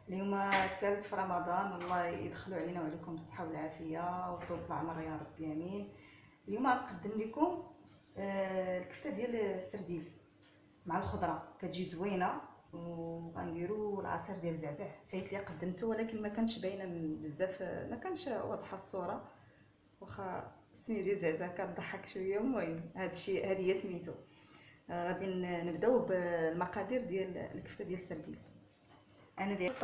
اليوم الثالث في رمضان، الله يدخلوا علينا وعليكم بالصحه والعافيه وطول العمر يا رب امين. اليوم غنقدم لكم الكفته ديال السرديل مع الخضره، كتجي زوينه. وغنديروا العصير ديال الزعزع، فايت لي قدمته ولكن ما كانش باينه بزاف، ما كانش واضحه الصوره، واخا سميتو ديال الزعزع كضحك شويه. المهم هادشي هذه هي سميتو. غادي نبداو بالمقادير ديال الكفته ديال السرديل. انا دايره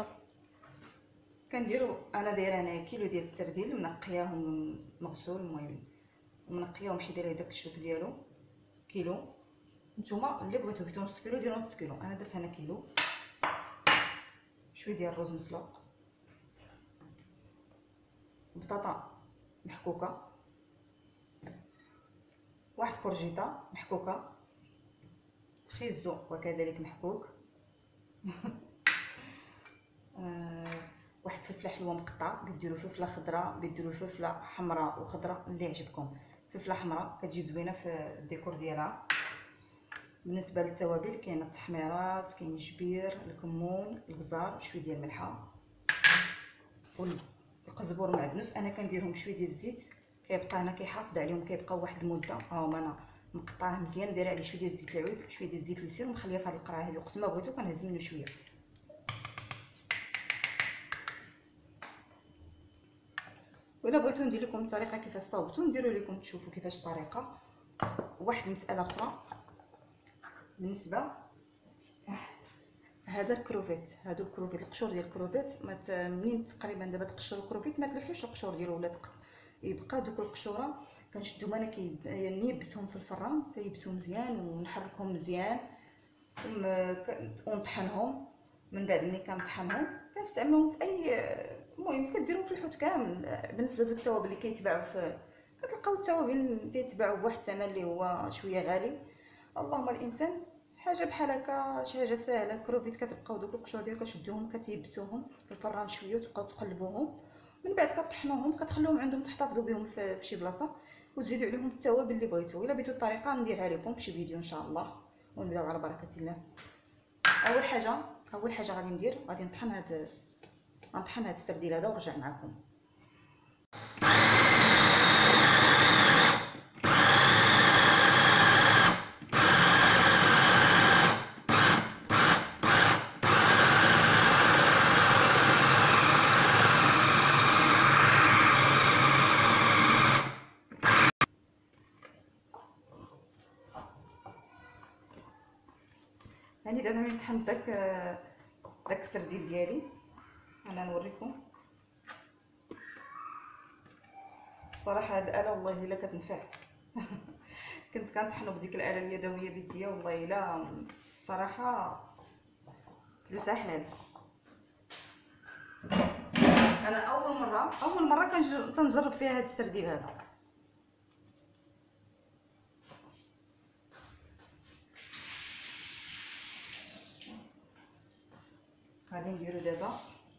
انا دايره هنا كيلو ديال السرديل منقياهم مغسول. المهم منقياهم حيت دايره داك الشوك ديالو كيلو. نتوما اللي بغيتو نص كيلو ديروا نص كيلو، انا درت هنا كيلو. شويه ديال الرز مسلوق، بطاطا محكوكه، واحد كورجيطه محكوكه، خيزو وكذلك محكوك واحد فلفله حلوه مقطعه، بيديروا فلفله خضراء، بيديروا فلفله حمراء وخضراء اللي يعجبكم. فلفله حمراء كتجي زوينه في الديكور ديالها. بالنسبه للتوابل كاين التحميراس، كاين الجبير، الكمون، البزار وشويه ديال الملحه والقزبور المعدنوس. انا كنديرهم شويه ديال الزيت، كيبقى هنا كيحافظ عليهم، كيبقاو واحد المده. هاهما انا مقطعاه مزيان، دايره عليه شويه ديال الزيت العود، شويه ديال الزيت اليسير، ومخليه في هذه القرعه هذه. وقت ما بغيتو كنهز منه شويه. ولا بغيتو ندير لكم الطريقه كيفاش صاوبتو نديروا لكم تشوفوا كيفاش الطريقه. واحد المساله اخرى بالنسبه هذا الكروفيت، هادو الكروفيت، القشور ديال الكروفيت منين تقريبا دابا تقشروا الكروفيت ما تلوحوش القشور ديالو، ولا يبقى دوك القشوره كنشدو انا نيبسهم في الفران، تيبسوا مزيان ونحركهم مزيان ونطحنهم. من بعد ملي كنطحنهم كنستعملوهم في اي، المهم كديرهم في الحوت كامل. بالنسبه لدوك التوابل اللي كيتباعوا كتلقاو التوابل كيتباعوا بواحد الثمن اللي هو شويه غالي. اللهم الانسان حاجه بحال هكا، شي حاجه ساهله. كروفيت كتبقاو دوك القشور ديال كتشدوهم كتيبسوهم في الفران شويه وتبقاو تقلبوهم. من بعد كطحنوهم كتخلوهم عندهم تحتفظوا بهم في شي بلاصه، وتزيدوا عليهم التوابل اللي بغيتو. الا بغيتو الطريقه نديرها لكم في شي فيديو ان شاء الله. ونبداو على بركه الله. اول حاجه غادي نطحن هاد السرديل هذا ونرجع معكم. هاني دابا ملي طحنت داك السرديل ديالي، انا نوريكم. الصراحه هاد الاله والله الا كتنفع كنت كنطحنو بديك الاله اليدويه بيديا، والله الا صراحه فلوسها حلال. انا اول مره كنجرب فيها هاد السرديل هذا. غادي نديرو دابا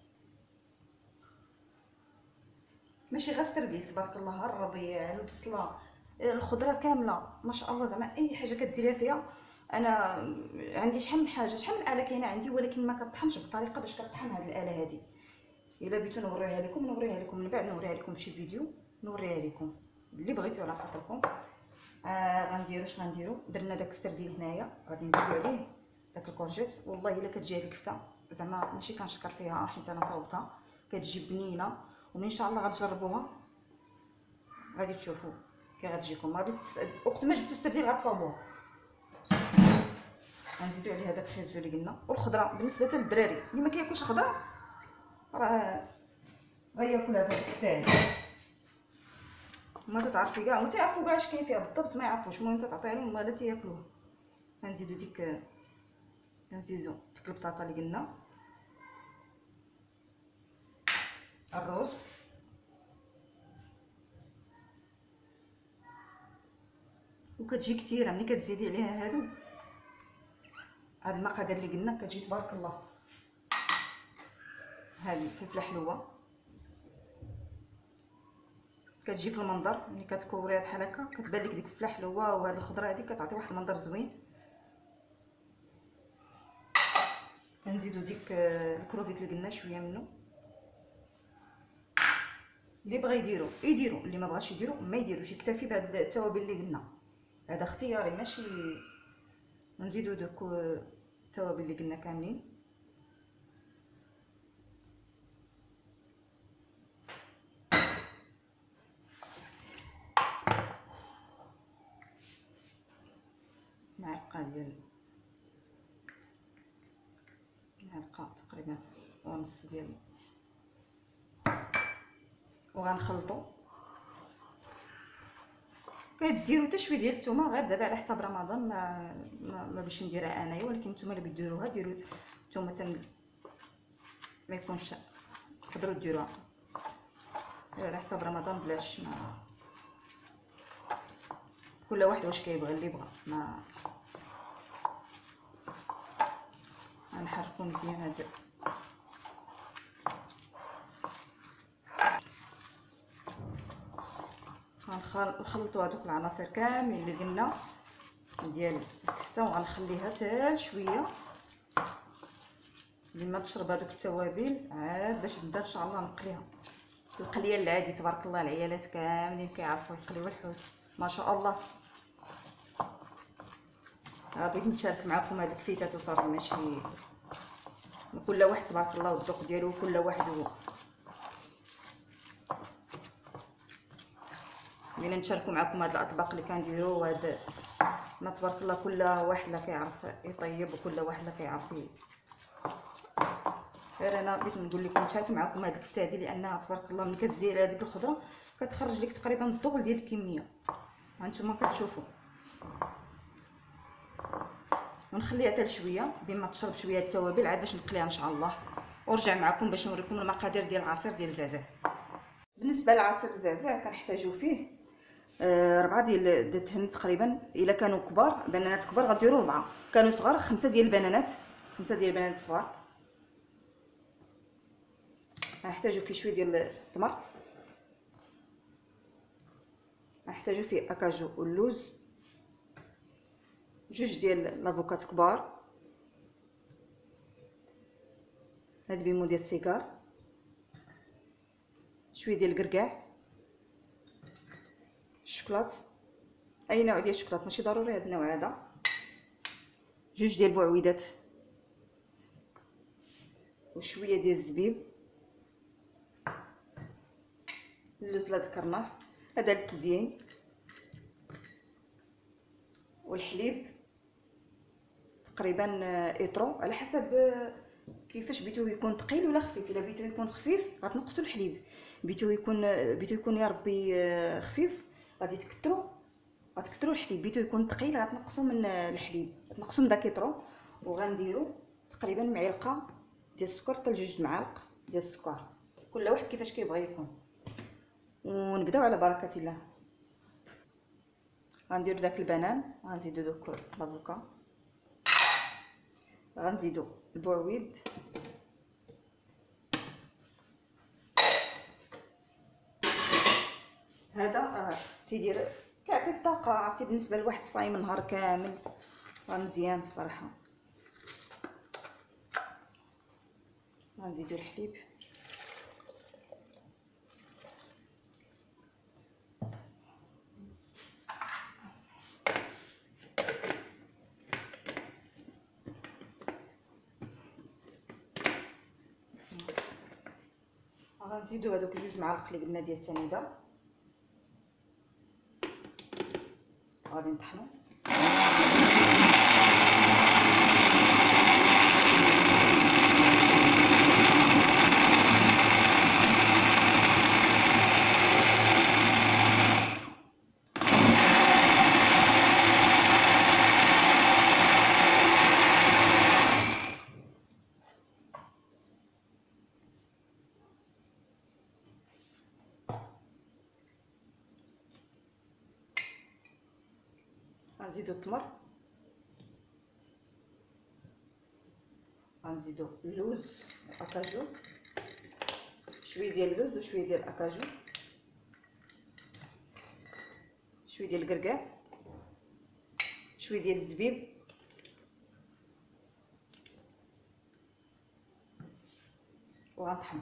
ماشي غير السرديل، تبارك الله، الربيع، البصله، الخضره كامله ما شاء الله. زعما اي حاجه كديريها فيها. انا عندي شحال من حاجه، شحال من اله كاينه عندي، ولكن ما كطحنش بالطريقه باش كطحن هاد الاله هادي. الا بغيتو نوريها لكم من بعد، نوريها لكم في شي فيديو، نوريها لكم اللي بغيتو على خاطركم. غنديرو اش غنديرو. درنا داك السرديل هنايا، غادي نزيدو عليه داك الكونجيت. والله الا كتجي هاد الكفته زعما ماشي كنشكر فيها حيت انا صاوبتها، كتجي بنينه. وان شاء الله غتجربوها غادي تشوفوا كي غتجيكم. غادي وقت ما جبتو السرديل غتصاوبوها. غنزيدو عليه هذاك الخيزو اللي قلنا. والخضره بالنسبه للدراري اللي ما كياكلش الخضره راه غياكلها في الكفته هادي. ما تتعرفي كاع، ما تعرفوا كاع اش كاين فيها بالضبط، ما يعرفوش. المهم تعطيها لهم ولا تياكلوها. غنزيدو ديك البطاطا اللي قلنا، الروز، وكتجي كثيره. ملي كتزيدي عليها هاد المقادير اللي قلنا كتجي تبارك الله. هذه فلفله حلوه كتجي في المنظر، ملي كتكوريها بحال هكا كتبان لك ديك الفلفله حلوه، وهاد الخضره هذه كتعطي واحد المنظر زوين. ونزيدو ديك الكروفيت اللي قلنا شويه منه. اللي بغى يديرو اللي ما بغاش يديرو ما يديروش، يكتفي بهاد التوابل اللي قلنا. هذا اختياري ماشي. نزيدو دوك التوابل اللي قلنا كاملين. معلقه تقريبا ونص ديال، وغنخلطو. كديروا حتى شويه ديال الثومه غير دابا على حساب رمضان، ما باش نديرها انايا، ولكن نتوما اللي بيديروها ديروا الثومه ما يكونش، تقدروا ديروها على حساب رمضان بلاش. ما كل واحد واش كيبغي، اللي بغى. ما غنحركو مزيان هذا. غنخلطوا هذوك العناصر كاملين اللي قلنا ديال الكفته، وغنخليها حتى شويه لما تشرب هذوك التوابل، عاد باش نبدا ان شاء الله نقليها. القليه العادي تبارك الله، العيالات كاملين كيعرفوا يقليو الحوت ما شاء الله. بغيت نشارك معكم هاد الكفيتات وصافي، ماشي كل واحد تبارك الله والذوق ديالو، كل واحد هو. بغينا نشاركوا معكم هاد الاطباق اللي كنديروا، وهاد ما تبارك الله كل واحد لا كيعرف يطيب، وكل واحد لا كيعرف غير انا بغيت نقول لكم نشارك معكم هاد الكفته هادي، لانها تبارك الله ملي كتزير هذيك الخضره كتخرج لك تقريبا الدبل ديال الكميه. هانتوما كتشوفوا. ونخليها حتى لشويه بما تشرب شويه التوابل، عاد باش نقليها ان شاء الله، ونرجع معكم باش نوريكم المقادير ديال العصير ديال الزعزع. بالنسبه لعصير الزعزع كنحتاجو فيه 4 ديال الدهن تقريبا. الا كانوا كبار بنانات كبار غديروا 4، كانوا صغار 5 ديال البنانات، 5 ديال البنانات صغار. غنحتاجو فيه شويه ديال التمر، غنحتاجو فيه اكاجو واللوز، 2 ديال لافوكات كبار، هاد بيمو ديال السيجار، شويه ديال الكركاع، الشوكولات، اي نوع ديال الشوكولات ماشي ضروري هاد النوع هذا، 2 ديال البعويدات، وشويه ديال الزبيب، اللوز اللي ذكرناه هذا للتزيين، والحليب تقريبا ايطرو على حسب كيفاش بيتوه يكون ثقيل ولا خفيف. الا بيتوه يكون خفيف غتنقصوا الحليب، بيتوه يكون يا ربي خفيف غادي غتكثروا الحليب، بيتوه يكون ثقيل غتنقصوا من الحليب، غتنقصوا من داك ايطرو. وغنديروا تقريبا معلقه ديال السكر حتى ل2 معالق ديال السكر، كل واحد كيفاش كيبغي يكون. ونبداو على بركه الله. غندير داك البنان، غنزيدو دوك لافوكا، غنزيدو البعويد، هذا راه تيدير كيعطي الطاقه، عرفتي بالنسبه لواحد صايم نهار كامل راه مزيان الصراحه. غنزيدو الحليب، غنزيدو هذوك 2 معالق اللي قلنا ديال السنيده، غادي نطحنو. غنزيدو التمر، غنزيدو اللوز والاكاجو، شويه ديال اللوز وشويه ديال الاكاجو، شويه ديال الكركاع، شويه ديال الزبيب، وغنطحن.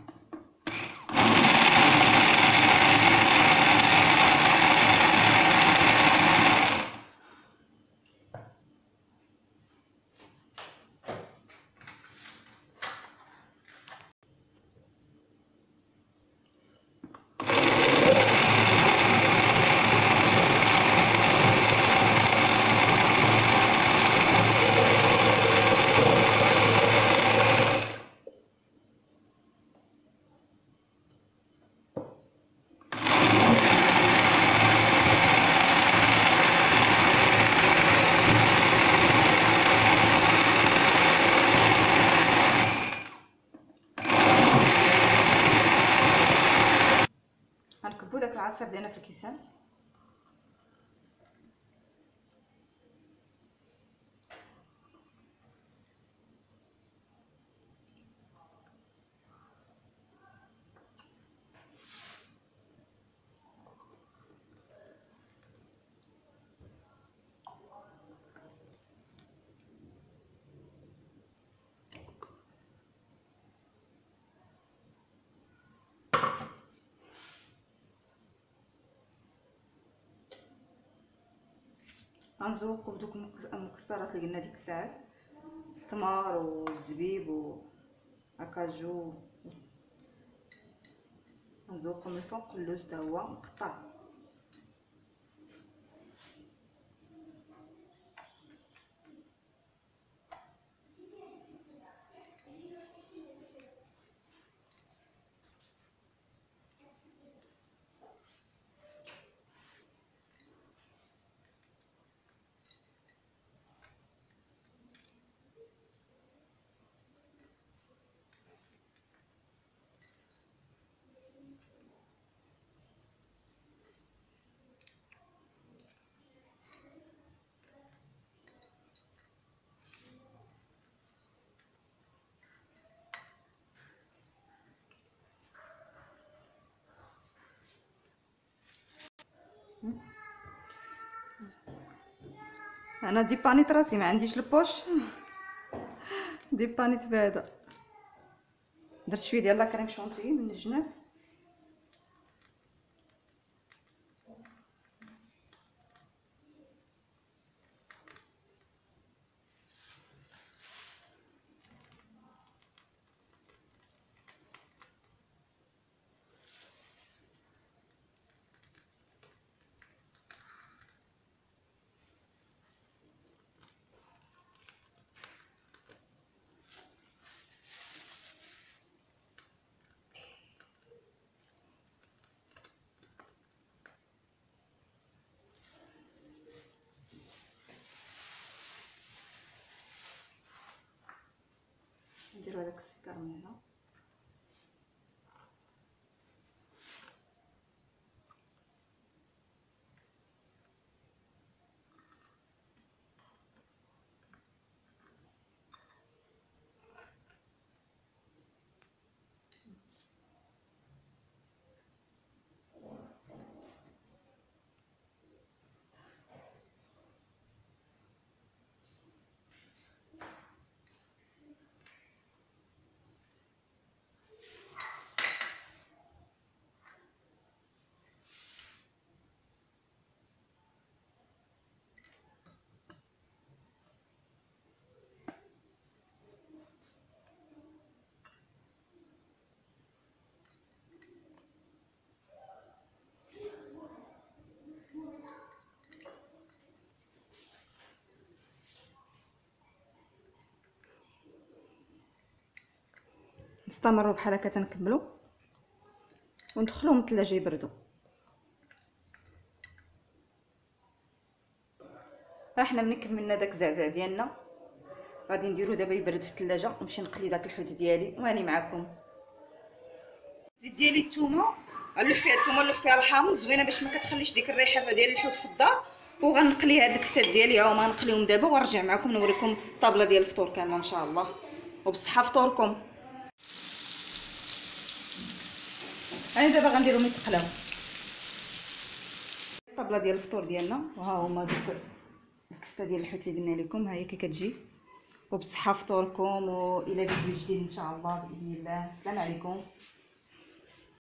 غنكبو داك العصير ديالنا في الكيسان. غنزوقو بدوك المكسرات اللي قلنا ديك الساعات، التمر والزبيب وكاجو. غنزوقو من الفوق اللوز تا هو مقطع. انا ديبانيت راسي، ما عنديش البوش، ديبانيت بهذا. درت شويه ديال لا كريم شونتيي من الجناب. نديرو هذاك السكر من هنا. نستمروا بحال هكا تنكملوا وندخلوهم الثلاجه يبردوا. احنا ملي كملنا داك الزعزع ديالنا غادي نديرو دابا يبرد في الثلاجه ونمشي نقلي داك الحوت ديالي واني معكم. زيت ديالي الثومه غنلوح فيها الثومه، نلوح فيها الحامض زوينه باش ما كتخليش ديك الريحه ديال الحوت في الدار. وغنقلي هاد الكفتات ديالي، ها هما نقليهم دابا ونرجع معكم نوريكم الطابله ديال الفطور كامله ان شاء الله. وبصحه فطوركم. انا دابا غنديرهم يتقلاو. الطابله ديال الفطور ديالنا، وها هما دوك الكفته ديال الحوت اللي قلنا لكم، ها هي كي كتجي وبصحه فطوركم، والى فيديو جديد ان شاء الله باذن الله. السلام عليكم.